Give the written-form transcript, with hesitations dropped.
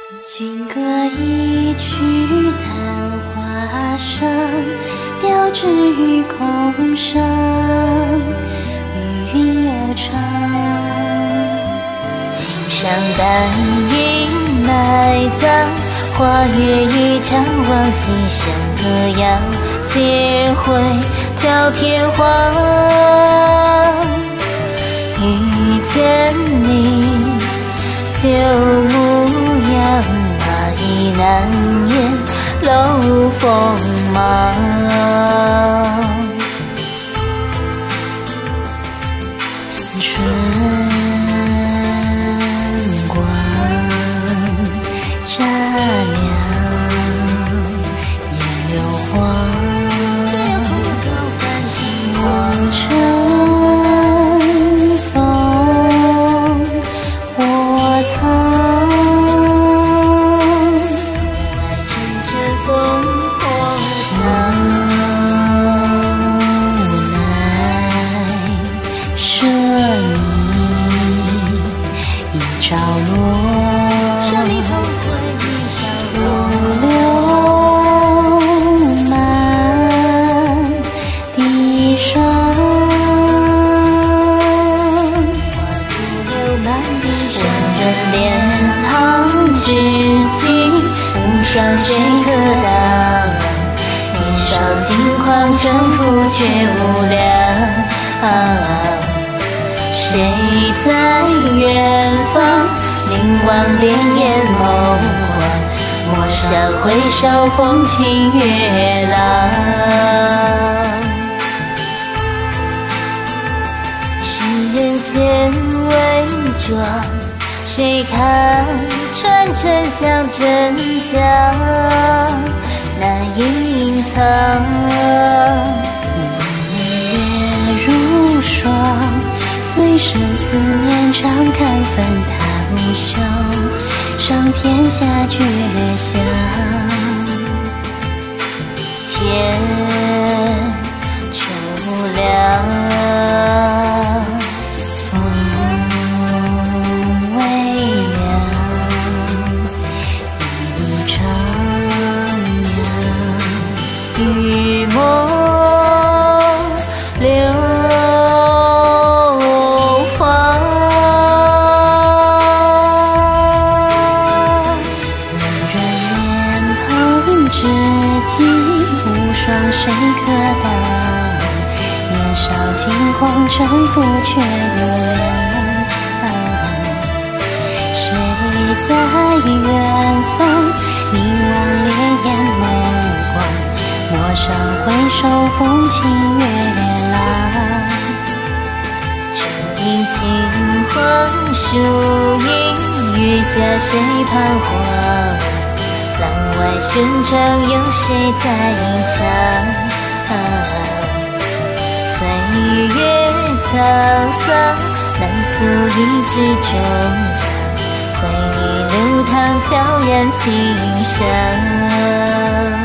金歌一曲昙花生，调至于空生，余韵悠长。 青山淡影埋葬，花月一场，往昔声歌谣，写回教天荒。遇见你旧模样，那已难掩楼风芒。 春光乍亮，烟柳黄，我乘风火藏。潮落，如流满地伤。 万人脸庞至今，无双谁可挡？年少轻狂，城府却无量。谁在远方凝望潋滟梦幻？陌上回首，风轻月朗。世人间伪装，谁看穿真相？真相难隐藏。 月如霜，随身思念常看分他无休，上天下绝响。 天秋凉， 风微凉，一路徜徉， 雨梦流芳。 至今无双谁可挡？年少轻狂，城府却无量。谁在远方凝望潋滟眸光？陌上回首，风轻月朗。 竹影青黄，树影雨下，谁彷徨？浪外寻常，有谁在吟唱？岁月沧桑，难诉一纸衷肠。回忆流淌，悄然心伤。